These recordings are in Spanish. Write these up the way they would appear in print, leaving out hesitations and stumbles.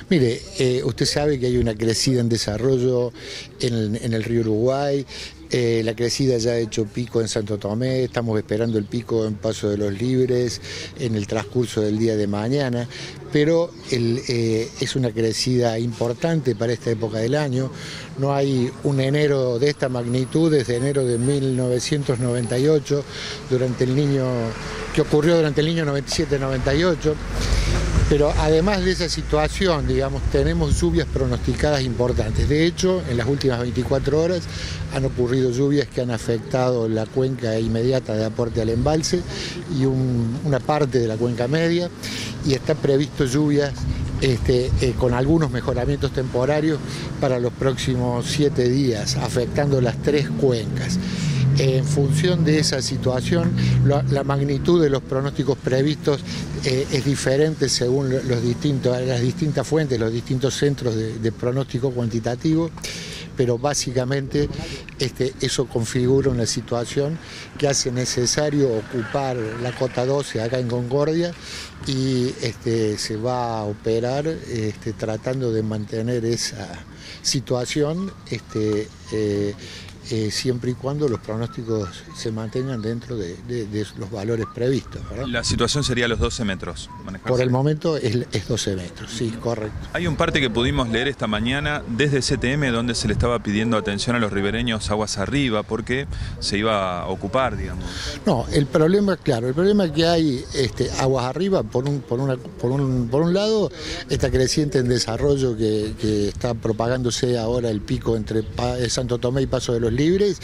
Mire, usted sabe que hay una crecida en desarrollo en el río Uruguay. La crecida ya ha hecho pico en Santo Tomé, estamos esperando el pico en Paso de los Libres en el transcurso del día de mañana, pero es una crecida importante para esta época del año. No hay un enero de esta magnitud desde enero de 1998, que ocurrió durante el Niño 97-98. Pero además de esa situación, digamos, tenemos lluvias pronosticadas importantes. De hecho, en las últimas 24 horas han ocurrido lluvias que han afectado la cuenca inmediata de aporte al embalse y una parte de la cuenca media, y está previsto lluvias con algunos mejoramientos temporarios para los próximos 7 días, afectando las 3 cuencas. En función de esa situación, la magnitud de los pronósticos previstos es diferente según las distintas fuentes, los distintos centros de pronóstico cuantitativo, pero básicamente eso configura una situación que hace necesario ocupar la cota 12 acá en Concordia, y se va a operar tratando de mantener esa situación siempre y cuando los pronósticos se mantengan dentro de los valores previstos, ¿verdad? La situación sería los 12 metros. Manejarse. Por el momento es 12 metros, sí, correcto. Hay un parte que pudimos leer esta mañana desde CTM donde se le estaba pidiendo atención a los ribereños aguas arriba porque se iba a ocupar, digamos. No, el problema es que hay aguas arriba, por un lado, esta creciente en desarrollo que está propagándose ahora el pico entre Santo Tomé y Paso de los Libres,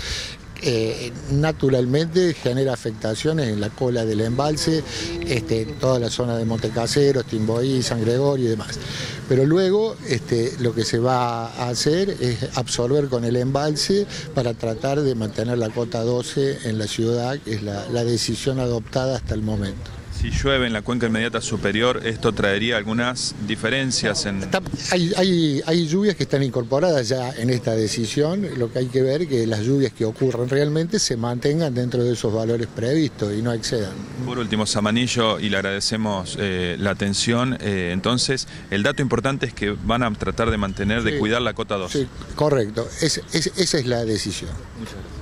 naturalmente genera afectaciones en la cola del embalse, toda la zona de Montecaseros, Timboí, San Gregorio y demás. Pero luego lo que se va a hacer es absorber con el embalse para tratar de mantener la cota 12 en la ciudad, que es la decisión adoptada hasta el momento. Si llueve en la cuenca inmediata superior, ¿esto traería algunas diferencias en...? Hay lluvias que están incorporadas ya en esta decisión. Lo que hay que ver es que las lluvias que ocurran realmente se mantengan dentro de esos valores previstos y no excedan. Por último, Samanillo, y le agradecemos la atención. Entonces, el dato importante es que van a tratar de mantener, de cuidar la cota 2. Sí, correcto. Esa es la decisión. Muchas gracias.